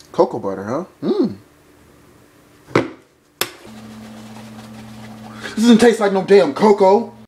Cocoa butter, huh? Mmm. This doesn't taste like no damn cocoa.